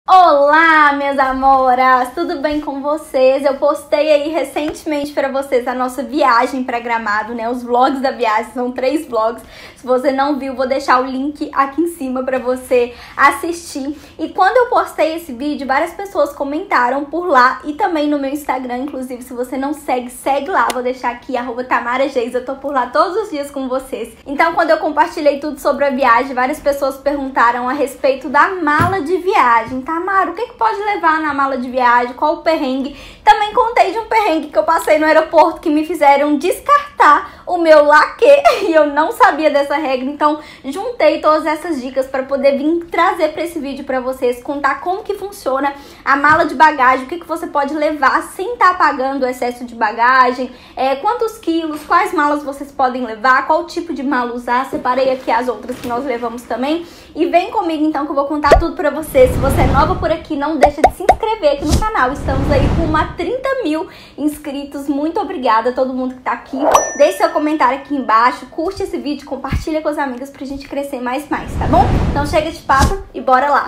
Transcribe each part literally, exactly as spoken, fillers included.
Olá, minhas amoras! Tudo bem com vocês? Eu postei aí recentemente para vocês a nossa viagem para Gramado, né? Os vlogs da viagem, são três vlogs. Se você não viu, vou deixar o link aqui em cima para você assistir. E quando eu postei esse vídeo, várias pessoas comentaram por lá e também no meu Instagram. Inclusive, se você não segue, segue lá. Vou deixar aqui, arroba Tamara Geis. Eu tô por lá todos os dias com vocês. Então, quando eu compartilhei tudo sobre a viagem, várias pessoas perguntaram a respeito da mala de viagem, tá? Tamara, o que, que pode levar na mala de viagem? Qual o perrengue? Também contei de um perrengue que eu passei no aeroporto que me fizeram descartar o meu laque e eu não sabia dessa regra, então juntei todas essas dicas para poder vir trazer para esse vídeo para vocês, contar como que funciona a mala de bagagem, o que, que você pode levar sem estar pagando o excesso de bagagem, é, quantos quilos, quais malas vocês podem levar, qual tipo de mala usar. Separei aqui as outras que nós levamos também e vem comigo então que eu vou contar tudo para vocês. Se você é nova por aqui, não deixa de se inscrever aqui no canal. Estamos aí com uma trinta mil inscritos. Muito obrigada a todo mundo que tá aqui. Deixe seu comentário aqui embaixo, curte esse vídeo, compartilha com as amigas pra gente crescer mais mais, tá bom? Então chega de papo e bora lá!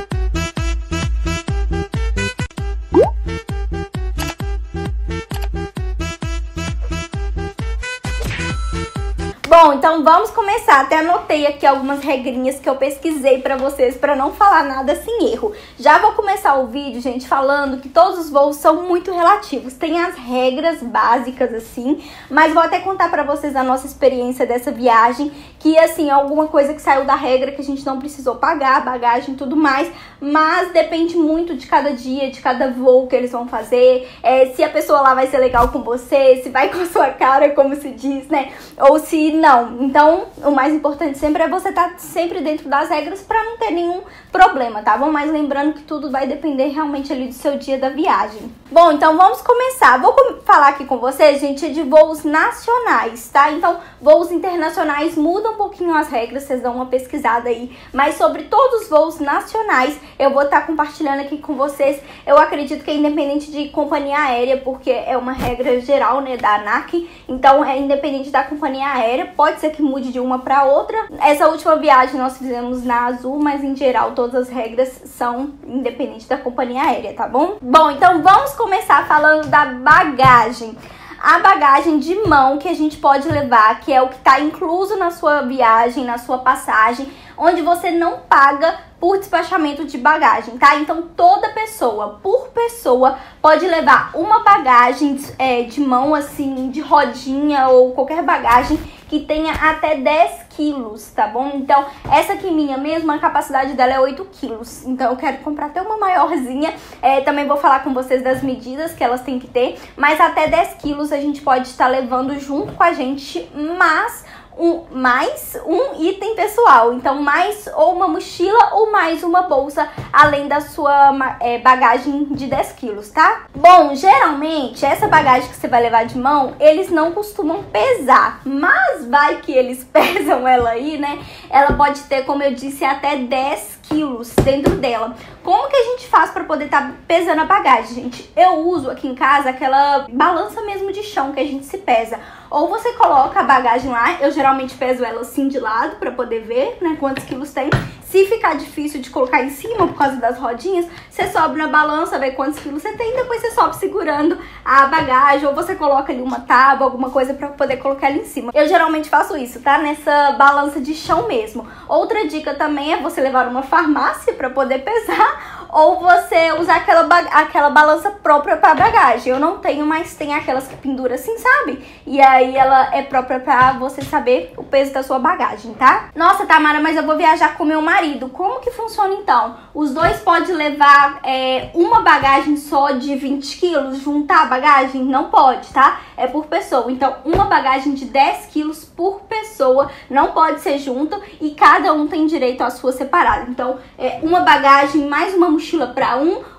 Bom, então vamos começar. Até anotei aqui algumas regrinhas que eu pesquisei pra vocês, pra não falar nada sem erro. Já vou começar o vídeo, gente, falando que todos os voos são muito relativos. Tem as regras básicas, assim, mas vou até contar pra vocês a nossa experiência dessa viagem, que, assim, é alguma coisa que saiu da regra, que a gente não precisou pagar, bagagem e tudo mais, mas depende muito de cada dia, de cada voo que eles vão fazer, é, se a pessoa lá vai ser legal com você, se vai com a sua cara, como se diz, né, ou se não. Então, o mais importante sempre é você estar sempre dentro das regras para não ter nenhum problema, tá bom? Mas lembrando que tudo vai depender realmente ali do seu dia da viagem. Bom, então vamos começar. Vou com falar aqui com vocês, gente, de voos nacionais, tá? Então, voos internacionais mudam um pouquinho as regras, vocês dão uma pesquisada aí. Mas sobre todos os voos nacionais, eu vou estar compartilhando aqui com vocês. Eu acredito que é independente de companhia aérea, porque é uma regra geral, né, da ANAC. Então, é independente da companhia aérea. Pode ser que mude de uma para outra. Essa última viagem nós fizemos na Azul, mas em geral todas as regras são independentes da companhia aérea, tá bom? Bom, então vamos começar falando da bagagem. A bagagem de mão que a gente pode levar, que é o que está incluso na sua viagem, na sua passagem, onde você não paga por despachamento de bagagem, tá? Então toda pessoa, por pessoa, pode levar uma bagagem é, de mão, assim, de rodinha ou qualquer bagagem que tenha até dez quilos, tá bom? Então, essa aqui minha mesmo, a capacidade dela é oito quilos. Então, eu quero comprar até uma maiorzinha. É, também vou falar com vocês das medidas que elas têm que ter. Mas até dez quilos a gente pode estar levando junto com a gente, mas Um, mais um item pessoal, então mais ou uma mochila ou mais uma bolsa, além da sua é, bagagem de dez quilos, tá? Bom, geralmente essa bagagem que você vai levar de mão, eles não costumam pesar, mas vai que eles pesam ela aí, né? Ela pode ter, como eu disse, até dez quilos dentro dela. Como que a gente faz para poder estar tá pesando a bagagem, gente? Eu uso aqui em casa aquela balança mesmo de chão que a gente se pesa. Ou você coloca a bagagem lá, eu geralmente peso ela assim de lado para poder ver, né, quantos quilos tem. Se ficar difícil de colocar em cima por causa das rodinhas, você sobe na balança, vê quantos quilos você tem, depois você sobe segurando a bagagem, ou você coloca ali uma tábua, alguma coisa para poder colocar ali em cima. Eu geralmente faço isso, tá? Nessa balança de chão mesmo. Outra dica também é você levar uma farmácia para poder pesar, ou você usar aquela, aquela balança própria para bagagem. Eu não tenho, mas tem aquelas que pendura assim, sabe? E aí ela é própria para você saber o peso da sua bagagem, tá? Nossa, Tamara, mas eu vou viajar com meu marido. Como que funciona então? Os dois podem levar é, uma bagagem só de vinte quilos, juntar a bagagem? Não pode, tá? É por pessoa. Então, uma bagagem de dez quilos por pessoa não pode ser junto e cada um tem direito à sua separada. Então, é uma bagagem mais uma mochila para um,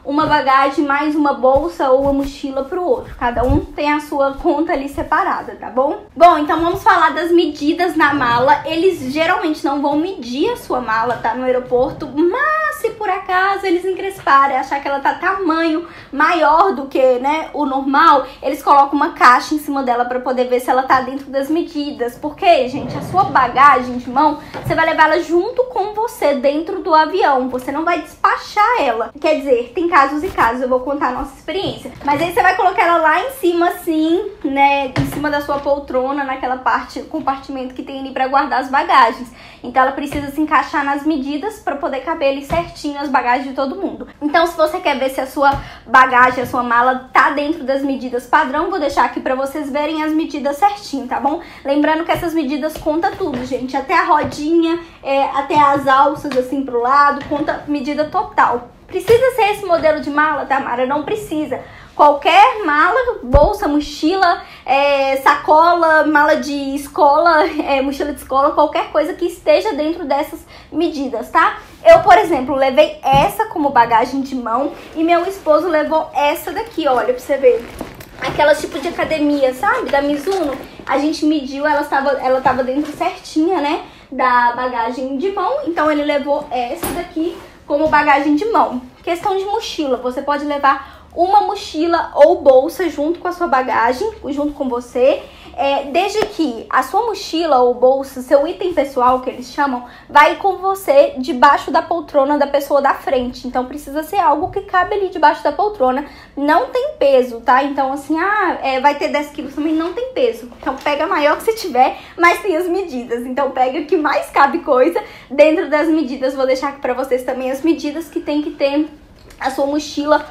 uma bagagem mais uma bolsa ou uma mochila pro outro. Cada um tem a sua conta ali separada, tá bom? Bom, então vamos falar das medidas na mala. Eles geralmente não vão medir a sua mala, tá, no aeroporto, mas se por acaso eles encresparem, achar que ela tá tamanho maior do que, né, o normal, eles colocam uma caixa em cima dela pra poder ver se ela tá dentro das medidas. Porque, gente, a sua bagagem de mão, você vai levar ela junto com você dentro do avião. Você não vai despachar ela. Quer dizer, tem casos e casos, eu vou contar a nossa experiência. Mas aí você vai colocar ela lá em cima, assim, né, em cima da sua poltrona, naquela parte, compartimento que tem ali pra guardar as bagagens. Então ela precisa se encaixar nas medidas pra poder caber ali certinho as bagagens de todo mundo. Então, se você quer ver se a sua bagagem, a sua mala tá dentro das medidas padrão, vou deixar aqui pra vocês verem as medidas certinho, tá bom? Lembrando que essas medidas conta tudo, gente. Até a rodinha, é, até as alças assim pro lado, conta medida total. Precisa ser esse modelo de mala, Tamara? Não precisa. Qualquer mala, bolsa, mochila, é, sacola, mala de escola, é, mochila de escola, qualquer coisa que esteja dentro dessas medidas, tá? Eu, por exemplo, levei essa como bagagem de mão e meu esposo levou essa daqui, olha, pra você ver. Aquelas tipo de academia, sabe? Da Mizuno. A gente mediu, ela estava ela tava dentro certinha, né? Da bagagem de mão. Então ele levou essa daqui como bagagem de mão. Questão de mochila. Você pode levar uma mochila ou bolsa junto com a sua bagagem, junto com você. É, desde que a sua mochila ou bolsa, seu item pessoal, que eles chamam, vai com você debaixo da poltrona da pessoa da frente. Então precisa ser algo que cabe ali debaixo da poltrona. Não tem peso, tá? Então assim, ah, é, vai ter dez quilos também, não tem peso. Então pega maior que você tiver, mas tem as medidas. Então pega o que mais cabe coisa dentro das medidas. Vou deixar aqui pra vocês também as medidas que tem que ter a sua mochila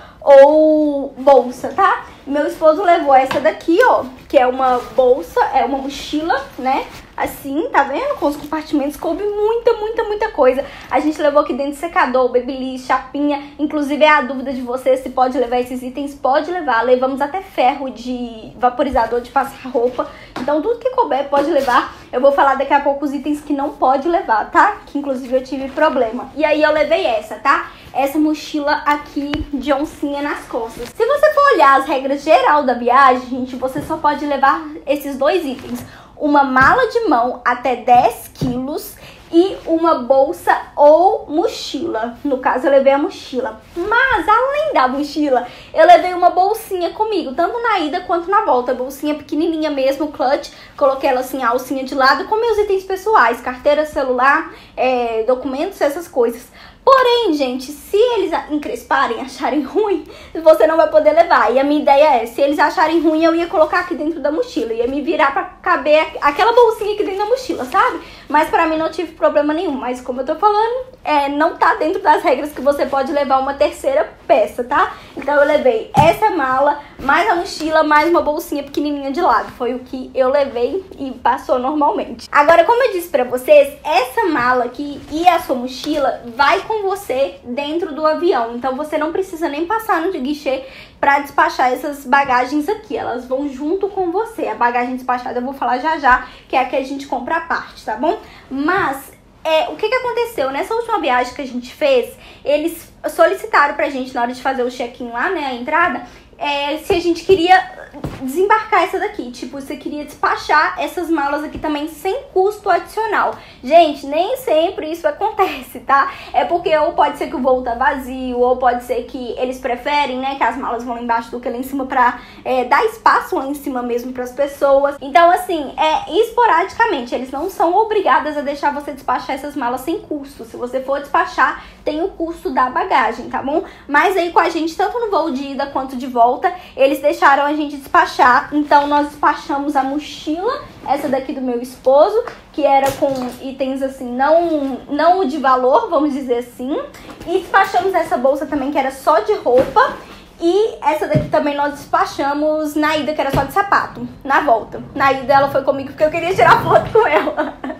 ou bolsa, tá? Meu esposo levou essa daqui, ó, que é uma bolsa, é uma mochila, né? Assim, tá vendo? Com os compartimentos, coube muita, muita, muita coisa. A gente levou aqui dentro secador, babyliss, chapinha. Inclusive é a dúvida de vocês se pode levar esses itens, pode levar. Levamos até ferro de vaporizador de passar roupa. Então tudo que couber pode levar. Eu vou falar daqui a pouco os itens que não pode levar, tá? Que inclusive eu tive problema. E aí eu levei essa, tá? Essa mochila aqui de oncinha nas costas. Se você for olhar as regras geral da viagem, gente, você só pode levar esses dois itens. Uma mala de mão até dez quilos e uma bolsa ou mochila. No caso, eu levei a mochila. Mas, além da mochila, eu levei uma bolsinha comigo, tanto na ida quanto na volta. Bolsinha pequenininha mesmo, clutch. Coloquei ela assim, a alcinha de lado, com meus itens pessoais. Carteira, celular, é, documentos, essas coisas. Porém, gente, se eles encresparem, acharem ruim, você não vai poder levar. E a minha ideia é, se eles acharem ruim, eu ia colocar aqui dentro da mochila. Ia me virar pra caber aquela bolsinha aqui dentro da mochila, sabe? Mas pra mim não tive problema nenhum. Mas como eu tô falando, é, não tá dentro das regras que você pode levar uma terceira peça, tá? Então eu levei essa mala, mais a mochila, mais uma bolsinha pequenininha de lado. Foi o que eu levei e passou normalmente. Agora, como eu disse pra vocês, essa mala aqui e a sua mochila vai com você dentro do avião. Então você não precisa nem passar no guichê para despachar essas bagagens aqui. Elas vão junto com você. A bagagem despachada eu vou falar já já, que é a que a gente compra à parte, tá bom? Mas é, o que que aconteceu? Nessa última viagem que a gente fez, eles solicitaram pra gente, na hora de fazer o check-in lá, né, a entrada, é, se a gente queria desembarcar essa daqui, tipo, você queria despachar essas malas aqui também sem custo adicional. Gente, nem sempre isso acontece, tá? É porque ou pode ser que o voo tá vazio, ou pode ser que eles preferem, né, que as malas vão lá embaixo do que lá em cima pra é, dar espaço lá em cima mesmo pras pessoas. Então, assim, é esporadicamente, eles não são obrigados a deixar você despachar essas malas sem custo. Se você for despachar, tem o custo da bagagem, tá bom? Mas aí com a gente, tanto no voo de ida quanto de volta, eles deixaram a gente despachar. Então nós despachamos a mochila, essa daqui do meu esposo, que era com itens assim, não, não de valor, vamos dizer assim. E despachamos essa bolsa também, que era só de roupa. E essa daqui também nós despachamos na ida, que era só de sapato, na volta. Na ida ela foi comigo porque eu queria tirar foto com ela.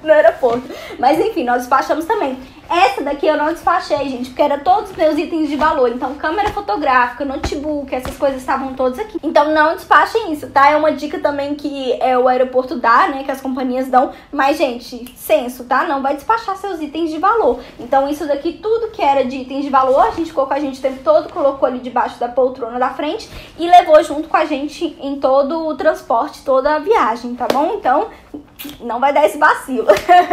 no aeroporto. Mas enfim, nós despachamos também. Essa daqui eu não despachei, gente, porque era todos os meus itens de valor. Então, câmera fotográfica, notebook, essas coisas estavam todas aqui. Então, não despachem isso, tá? É uma dica também que é, o aeroporto dá, né? Que as companhias dão. Mas, gente, senso, tá? Não vai despachar seus itens de valor. Então, isso daqui, tudo que era de itens de valor, a gente ficou com a gente o tempo todo, colocou ali debaixo da poltrona da frente e levou junto com a gente em todo o transporte, toda a viagem, tá bom? Então, não vai dar esse vacilo.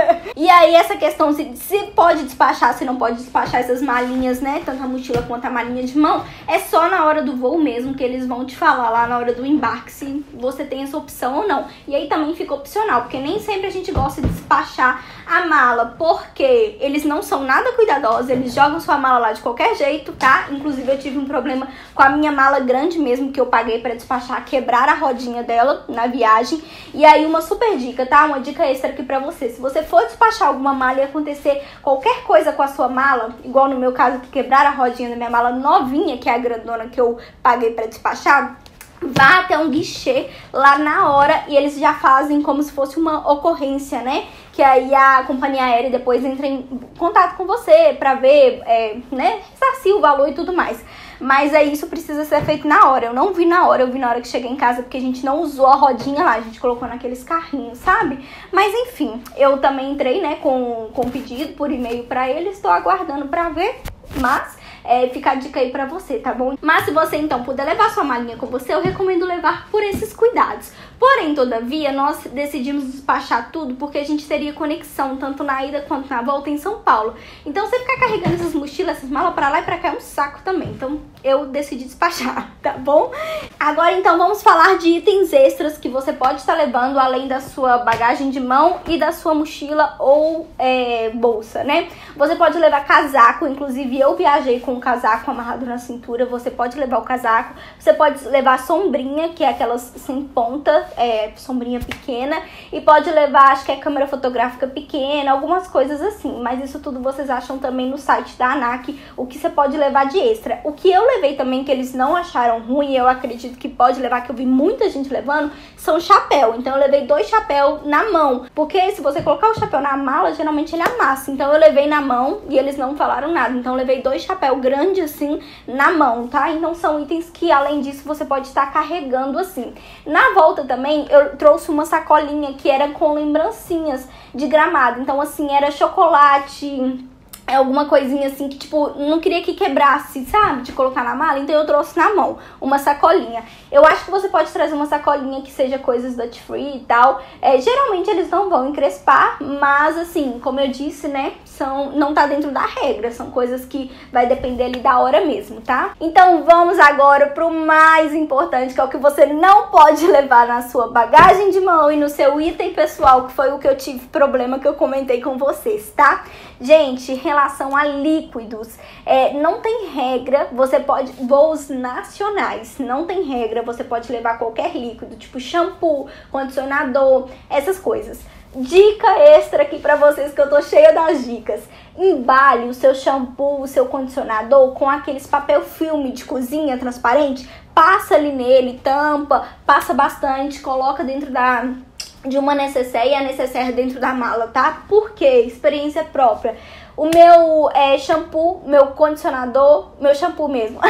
E aí, essa questão se, se pode despachar, se não pode despachar essas malinhas, né? Tanto a mochila quanto a malinha de mão, é só na hora do voo mesmo que eles vão te falar lá na hora do embarque se você tem essa opção ou não. E aí também fica opcional, porque nem sempre a gente gosta de despachar a mala, porque eles não são nada cuidadosos, eles jogam sua mala lá de qualquer jeito, tá? Inclusive eu tive um problema com a minha mala grande mesmo, que eu paguei pra despachar, quebrar a rodinha dela na viagem. E aí uma super dica, tá? Uma dica extra aqui pra você. Se você for despachar alguma mala e acontecer qualquer coisa com a sua mala, igual no meu caso que quebraram a rodinha da minha mala novinha, que é a grandona que eu paguei pra despachar, vá até um guichê lá na hora e eles já fazem como se fosse uma ocorrência, né? Que aí a companhia aérea depois entra em contato com você pra ver, é, né, ressarcir o valor e tudo mais. Mas aí isso precisa ser feito na hora. Eu não vi na hora, eu vi na hora que cheguei em casa, porque a gente não usou a rodinha lá, a gente colocou naqueles carrinhos, sabe? Mas enfim, eu também entrei, né, com, com pedido por e-mail pra eles, estou aguardando pra ver, mas... É, fica a dica aí pra você, tá bom? Mas se você então puder levar sua malinha com você, eu recomendo levar por esses cuidados. Porém, todavia, nós decidimos despachar tudo porque a gente teria conexão tanto na ida quanto na volta em São Paulo. Então, você ficar carregando essas mochilas, essas malas pra lá e pra cá é um saco também. Então, eu decidi despachar, tá bom? Agora, então, vamos falar de itens extras que você pode estar levando além da sua bagagem de mão e da sua mochila ou é, bolsa, né? Você pode levar casaco, inclusive eu viajei com um casaco amarrado na cintura, você pode levar o casaco. Você pode levar sombrinha, que é aquelas sem ponta, é, sombrinha pequena, e pode levar, acho que é câmera fotográfica pequena, algumas coisas assim, mas isso tudo vocês acham também no site da ANAC, o que você pode levar de extra. O que eu levei também, que eles não acharam ruim, eu acredito que pode levar, que eu vi muita gente levando, são chapéu. Então eu levei dois chapéus na mão, porque se você colocar o chapéu na mala, geralmente ele amassa, então eu levei na mão e eles não falaram nada, então eu levei dois chapéus grandes assim na mão, tá? Então são itens que além disso você pode estar carregando assim. Na volta também Também eu trouxe uma sacolinha que era com lembrancinhas de Gramado. Então, assim, era chocolate, alguma coisinha assim que, tipo, não queria que quebrasse, sabe? De colocar na mala. Então, eu trouxe na mão uma sacolinha. Eu acho que você pode trazer uma sacolinha que seja coisas duty free e tal. É, geralmente, eles não vão encrespar, mas, assim, como eu disse, né? São, não tá dentro da regra. São coisas que vai depender ali da hora mesmo, tá? Então, vamos agora pro mais importante, que é o que você não pode levar na sua bagagem de mão e no seu item pessoal, que foi o que eu tive problema que eu comentei com vocês, tá? Gente, em relação a líquidos, é, não tem regra, você pode, voos nacionais, não tem regra, você pode levar qualquer líquido, tipo shampoo, condicionador, essas coisas. Dica extra aqui pra vocês, que eu tô cheia das dicas. Embale o seu shampoo, o seu condicionador com aqueles papel filme de cozinha transparente, passa ali nele, tampa, passa bastante, coloca dentro da... de uma necessaire e a necessaire dentro da mala, tá? Por quê? Experiência própria. O meu é, shampoo, meu condicionador, meu shampoo mesmo,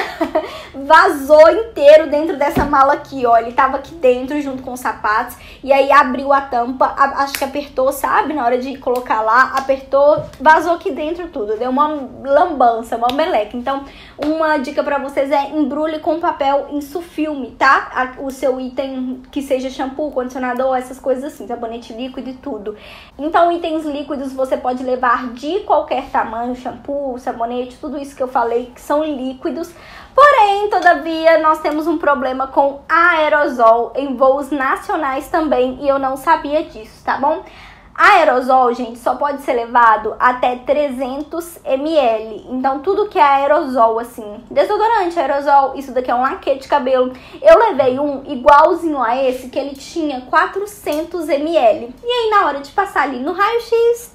vazou inteiro dentro dessa mala aqui, ó. Ele tava aqui dentro junto com os sapatos e aí abriu a tampa, a, acho que apertou, sabe? Na hora de colocar lá, apertou, vazou aqui dentro tudo. Deu uma lambança, uma meleca. Então, uma dica pra vocês é embrulhe com papel insufilme, tá? O seu item que seja shampoo, condicionador, essas coisas assim, sabonete líquido e tudo. Então, itens líquidos você pode levar de qualquer tamanho, shampoo, sabonete, tudo isso que eu falei que são líquidos. Porém, todavia, nós temos um problema com aerosol em voos nacionais também e eu não sabia disso, tá bom? Aerosol, gente, só pode ser levado até trezentos mililitros. Então, tudo que é aerosol, assim, desodorante, aerosol, isso daqui é um laque de cabelo. Eu levei um igualzinho a esse, que ele tinha quatrocentos mililitros. E aí, na hora de passar ali no raio-x,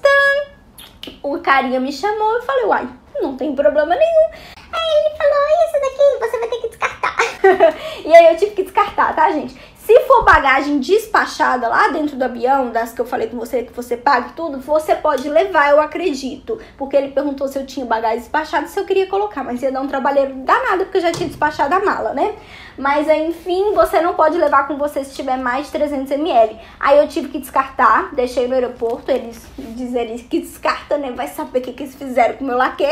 o carinha me chamou e eu falei, uai, não tem problema nenhum. Aí ele falou, isso daqui você vai ter que descartar. E aí eu tive que descartar, tá, gente? Se for bagagem despachada lá dentro do avião, das que eu falei com você, que você paga e tudo, você pode levar, eu acredito. Porque ele perguntou se eu tinha bagagem despachada, se eu queria colocar, mas ia dar um trabalheiro danado, porque eu já tinha despachado a mala, né? Mas, enfim, você não pode levar com você se tiver mais de trezentos mililitros. Aí eu tive que descartar, deixei no aeroporto, eles dizem que descarta, né? Vai saber o que, que eles fizeram com o meu laque.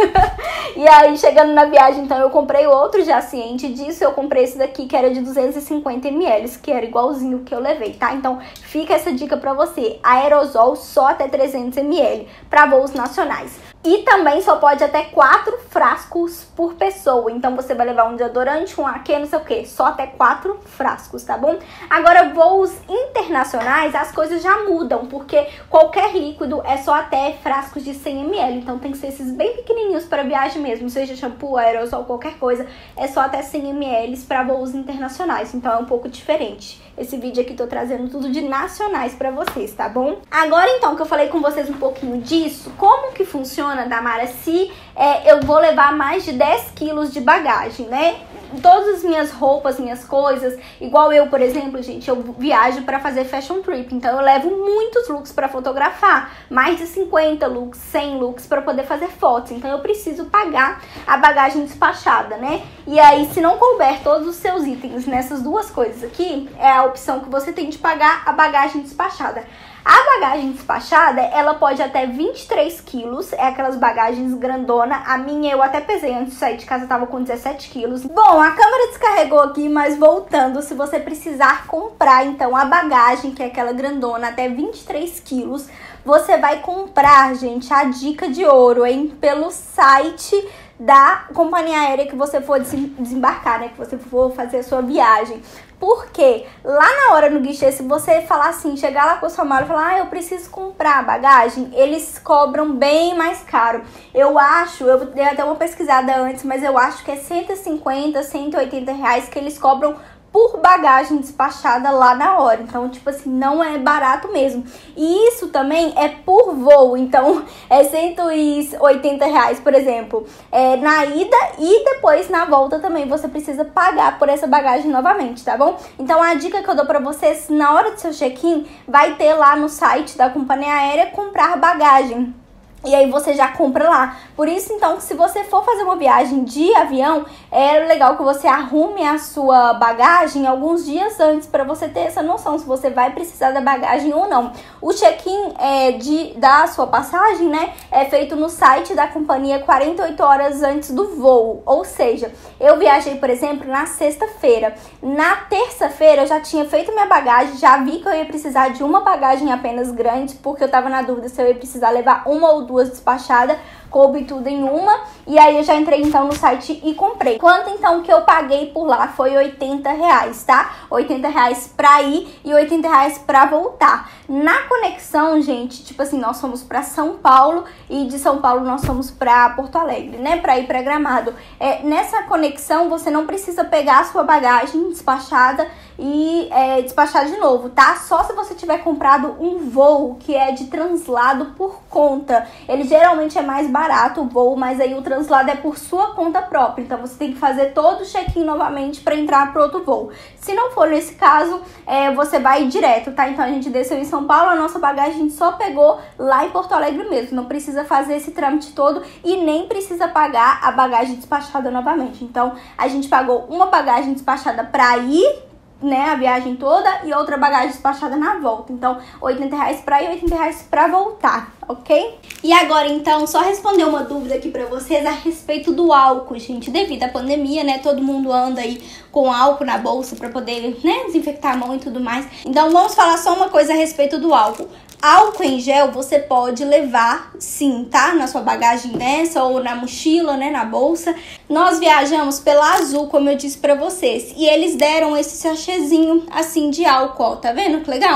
E aí, chegando na viagem, então, eu comprei outro já ciente disso. Eu comprei esse daqui, que era de duzentos e cinquenta mililitros, que era igualzinho o que eu levei, tá? Então, fica essa dica pra você. Aerosol só até trezentos mililitros para voos nacionais. E também só pode até quatro frascos por pessoa. Então, você vai levar um desodorante, um laque, não sei o que. Só até quatro frascos, tá bom? Agora, voos internacionais, as coisas já mudam. Porque qualquer líquido é só até frascos de cem mililitros. Então, tem que ser esses bem pequenininhos para viagem mesmo. Seja shampoo, aerosol, qualquer coisa. É só até cem mililitros para voos internacionais. Então, é um pouco diferente. Esse vídeo aqui tô trazendo tudo de nacionais pra vocês, tá bom? Agora, então, que eu falei com vocês um pouquinho disso, como que funciona, Damara, se é, eu vou levar mais de dez quilos de bagagem, né? Todas as minhas roupas, minhas coisas, igual eu, por exemplo, gente, eu viajo pra fazer fashion trip, então eu levo muitos looks pra fotografar, mais de cinquenta looks, cem looks pra poder fazer fotos, então eu preciso pagar a bagagem despachada, né? E aí, se não couber todos os seus itens nessas duas coisas aqui, é a opção que você tem de pagar a bagagem despachada. A bagagem despachada, ela pode até vinte e três quilos, é aquelas bagagens grandona. A minha eu até pesei antes de sair de casa, tava com dezessete quilos. Bom, a câmera descarregou aqui, mas voltando, se você precisar comprar, então, a bagagem, que é aquela grandona, até vinte e três quilos, você vai comprar, gente, a dica de ouro, hein, pelo site da companhia aérea que você for desembarcar, né, que você for fazer a sua viagem. Porque lá na hora no guichê, se você falar assim, chegar lá com a sua mala e falar, ah, eu preciso comprar a bagagem, eles cobram bem mais caro. Eu acho, eu dei até uma pesquisada antes, mas eu acho que é cento e cinquenta, cento e oitenta reais que eles cobram por bagagem despachada lá na hora. Então, tipo assim, não é barato mesmo. E isso também é por voo. Então, é cento e oitenta reais, por exemplo, é, na ida, e depois na volta também você precisa pagar por essa bagagem novamente, tá bom? Então, a dica que eu dou pra vocês, na hora do seu check-in, vai ter lá no site da companhia aérea comprar bagagem. E aí você já compra lá. Por isso, então, se você for fazer uma viagem de avião, é legal que você arrume a sua bagagem alguns dias antes, para você ter essa noção se você vai precisar da bagagem ou não. O check-in é, de, da sua passagem, né, é feito no site da companhia quarenta e oito horas antes do voo. Ou seja, eu viajei, por exemplo, na sexta-feira. Na terça-feira eu já tinha feito minha bagagem, já vi que eu ia precisar de uma bagagem apenas grande, porque eu tava na dúvida se eu ia precisar levar uma ou duas duas despachadas, coube tudo em uma, e aí eu já entrei então no site e comprei. Quanto então que eu paguei por lá? Foi oitenta reais, tá? oitenta reais pra ir e oitenta reais pra voltar. Na conexão, gente, tipo assim, nós fomos pra São Paulo e de São Paulo nós fomos pra Porto Alegre, né? Pra ir pra Gramado. É, nessa conexão, você não precisa pegar a sua bagagem despachada e é, despachar de novo, tá? Só se você tiver comprado um voo que é de translado por conta. Ele geralmente é mais barato o voo, mas aí o translado é por sua conta própria. Então você tem que fazer todo o check-in novamente para entrar para outro voo. Se não for nesse caso, é, você vai direto, tá? Então a gente desceu em São Paulo, a nossa bagagem a gente só pegou lá em Porto Alegre mesmo. Não precisa fazer esse trâmite todo e nem precisa pagar a bagagem despachada novamente. Então a gente pagou uma bagagem despachada para ir, né, a viagem toda, e outra bagagem despachada na volta. Então, oitenta reais pra ir e oitenta reais pra voltar, ok? E agora, então, só responder uma dúvida aqui pra vocês a respeito do álcool, gente. Devido à pandemia, né, todo mundo anda aí com álcool na bolsa pra poder, né, desinfectar a mão e tudo mais. Então, vamos falar só uma coisa a respeito do álcool. Álcool em gel você pode levar, sim, tá? Na sua bagagem dessa ou na mochila, né? Na bolsa. Nós viajamos pela Azul, como eu disse pra vocês. E eles deram esse sachêzinho, assim, de álcool, ó. Tá vendo que legal?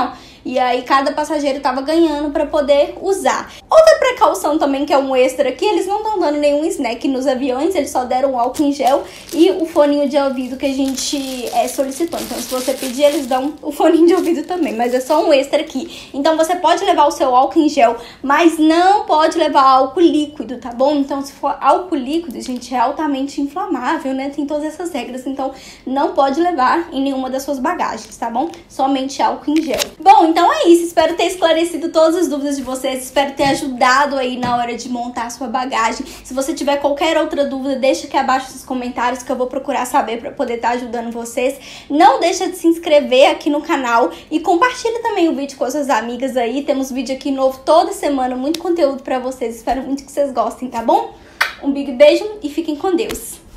E aí cada passageiro tava ganhando pra poder usar. Outra precaução também, que é um extra aqui, eles não estão dando nenhum snack nos aviões, eles só deram o álcool em gel e o foninho de ouvido que a gente é, solicitou. Então, se você pedir, eles dão o foninho de ouvido também, mas é só um extra aqui. Então, você pode levar o seu álcool em gel, mas não pode levar álcool líquido, tá bom? Então, se for álcool líquido, gente, é altamente inflamável, né? Tem todas essas regras, então não pode levar em nenhuma das suas bagagens, tá bom? Somente álcool em gel. Bom, então é isso. Espero ter esclarecido todas as dúvidas de vocês. Espero ter ajudado aí na hora de montar a sua bagagem. Se você tiver qualquer outra dúvida, deixa aqui abaixo nos comentários que eu vou procurar saber para poder estar ajudando vocês. Não deixa de se inscrever aqui no canal e compartilha também o vídeo com as suas amigas aí. Temos vídeo aqui novo toda semana, muito conteúdo para vocês. Espero muito que vocês gostem, tá bom? Um big beijo e fiquem com Deus.